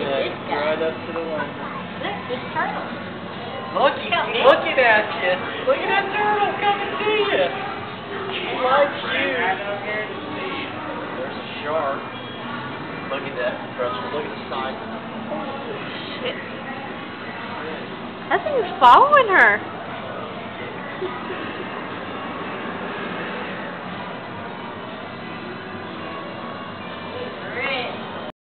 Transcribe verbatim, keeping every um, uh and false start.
right up to the window. Look, it's turtle. Looking, looking at you. Look at that turtle coming to you. She likes you. There's a shark. Look at that, brother. Look at the size. Holy shit. I think he's following her.